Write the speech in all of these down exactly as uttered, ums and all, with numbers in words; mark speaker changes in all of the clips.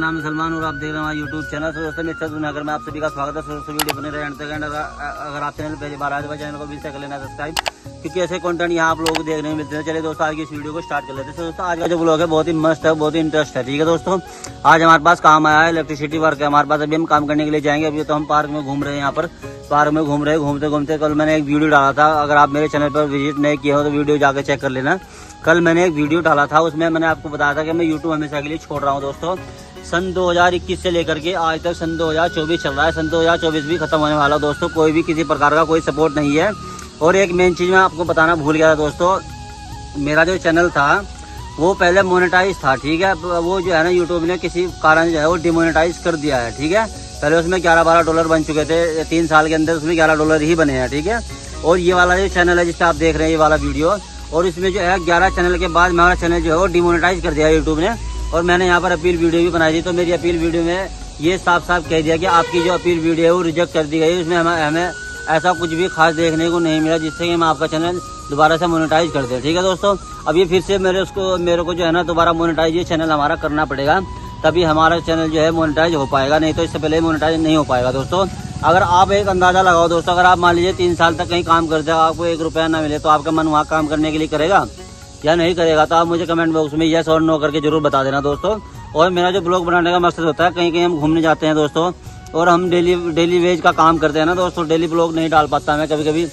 Speaker 1: नाम है सलमान और आप देख रहे हैं हमारा यूट्यूब चैनल। तो दोस्तों मेरे दुनियागर में आप सभी का स्वागत है। दोस्तों वीडियो बने रहे एंड तक। एंड अगर आप चैनल पहली बार आए तो चैनल को भी कर लेना सब्सक्राइब, क्योंकि ऐसे कंटेंट यहाँ आप लोगों को देखने को मिलते हैं। चलिए दोस्तों आज की इस वीडियो को स्टार्ट कर लेते हैं। दोस्तों आज का जो ब्लॉग है बहुत ही मस्त है, बहुत ही इंटरेस्ट है। ठीक है दोस्तों, आज हमारे पास काम आया है, इलेक्ट्रिसिटी वर्क है हमारे पास। अभी हम काम करने के लिए जाएंगे। अभी तो हम पार्क में घूम रहे हैं, यहाँ पर पार्क में घूम रहे हैं। घूमते घूमते कल मैंने एक वीडियो डाला था, अगर आप मेरे चैनल पर विजिट नहीं किए हो तो वीडियो जाकर चेक कर लेना। कल मैंने एक वीडियो डाला था, उसमें मैंने आपको बताया था कि मैं यूट्यूब हमेशा के लिए छोड़ रहा हूँ। दोस्तों सन दो हज़ार इक्कीस से लेकर के आज तक सन दो हज़ार चौबीस चल रहा है। सन दो हज़ार चौबीस भी खत्म होने वाला। दोस्तों कोई भी किसी प्रकार का कोई सपोर्ट नहीं है। और एक मेन चीज मैं आपको बताना भूल गया था दोस्तों, मेरा जो चैनल था वो पहले मोनेटाइज था। ठीक है, वो जो है ना यूट्यूब ने किसी कारण जो है वो डिमोनेटाइज कर दिया है। ठीक है, पहले उसमें ग्यारह बारह डॉलर बन चुके थे, तीन साल के अंदर उसमें ग्यारह डॉलर ही बने हैं। ठीक है, और ये वाला जो चैनल है जिससे आप देख रहे हैं ये वाला वीडियो, और इसमें जो है ग्यारह चैनल के बाद हमारा चैनल जो है वो डिमोनेटाइज कर दिया यूट्यूब ने। और मैंने यहाँ पर अपील वीडियो भी बनाई थी, तो मेरी अपील वीडियो में ये साफ साफ कह दिया कि आपकी जो अपील वीडियो है वो रिजेक्ट कर दी गई। उसमें हमें हमें ऐसा कुछ भी खास देखने को नहीं मिला जिससे कि हम आपका चैनल दोबारा से मोनेटाइज कर दें। ठीक है दोस्तों, अब ये फिर से मेरे उसको मेरे को जो है ना दोबारा मोनेटाइज ये चैनल हमारा करना पड़ेगा, तभी हमारा चैनल जो है मोनेटाइज हो पाएगा, नहीं तो इससे पहले मोनेटाइज नहीं हो पाएगा। दोस्तों अगर आप एक अंदाजा लगाओ दोस्तों, अगर आप मान लीजिए तीन साल तक कहीं काम करते हो, आपको एक रुपया ना मिले, तो आपका मन वहाँ काम करने के लिए करेगा या नहीं करेगा? तो आप मुझे कमेंट बॉक्स में यस और नो करके जरूर बता देना दोस्तों। और मेरा जो ब्लॉग बनाने का मकसद होता है, कहीं कहीं हम घूमने जाते हैं दोस्तों, और हम डेली डेली वेज का काम करते हैं ना दोस्तों, डेली ब्लॉग नहीं डाल पाता मैं। कभी कभी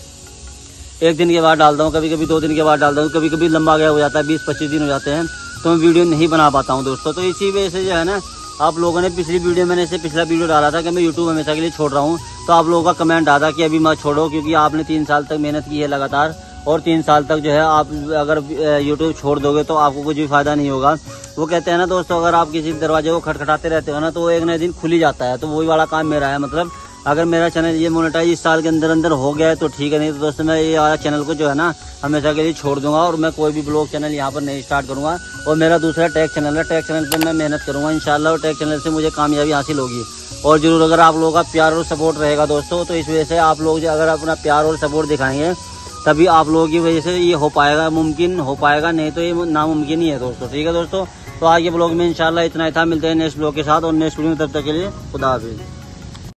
Speaker 1: एक दिन के बाद डालता हूँ, कभी कभी दो दिन के बाद डालता हूँ, कभी कभी लंबा गया हो जाता है, बीस पच्चीस दिन हो जाते हैं, तो मैं वीडियो नहीं बना पाता हूँ दोस्तों। तो इसी वजह से जो है ना, आप लोगों ने पिछली वीडियो मैंने से पिछला वीडियो डाला था कि मैं यूट्यूब हमेशा के लिए छोड़ रहा हूँ, तो आप लोगों का कमेंट आता कि अभी मत छोड़ो, क्योंकि आपने तीन साल तक मेहनत की है लगातार, और तीन साल तक जो है आप अगर यूट्यूब छोड़ दोगे तो आपको कुछ भी फायदा नहीं होगा। वो कहते हैं ना दोस्तों, अगर आप किसी दरवाजे को खटखटाते रहते हो ना तो वो एक नए दिन खुल ही जाता है। तो वही वाला काम मेरा है। मतलब अगर मेरा चैनल ये मोनेटाइज इस साल के अंदर अंदर हो गया है तो ठीक है, नहीं तो दोस्तों मैं ये वाला चैनल को जो है ना हमेशा के लिए छोड़ दूंगा, और मैं कोई भी ब्लॉग चैनल यहाँ पर नहीं स्टार्ट करूंगा। और मेरा दूसरा टेक चैनल है, टेक चैनल पर मैं मेहनत करूंगा इंशाल्लाह, और टेक चैनल से मुझे कामयाबी हासिल होगी। और जरूर अगर आप लोगों का प्यार और सपोर्ट रहेगा दोस्तों, तो इस वजह से आप लोग अगर अपना प्यार और सपोर्ट दिखाएंगे तभी आप लोगों की वजह से ये हो पाएगा, मुमकिन हो पाएगा, नहीं तो ये नामुमकिन ही है दोस्तों। ठीक है दोस्तों, तो आज के ब्लॉग में इंशाल्लाह इतना ही था। मिलते हैं नेक्स्ट ब्लॉग के साथ और नेक्स्ट वीडियो में, तब तक के लिए खुदा हाफिज़।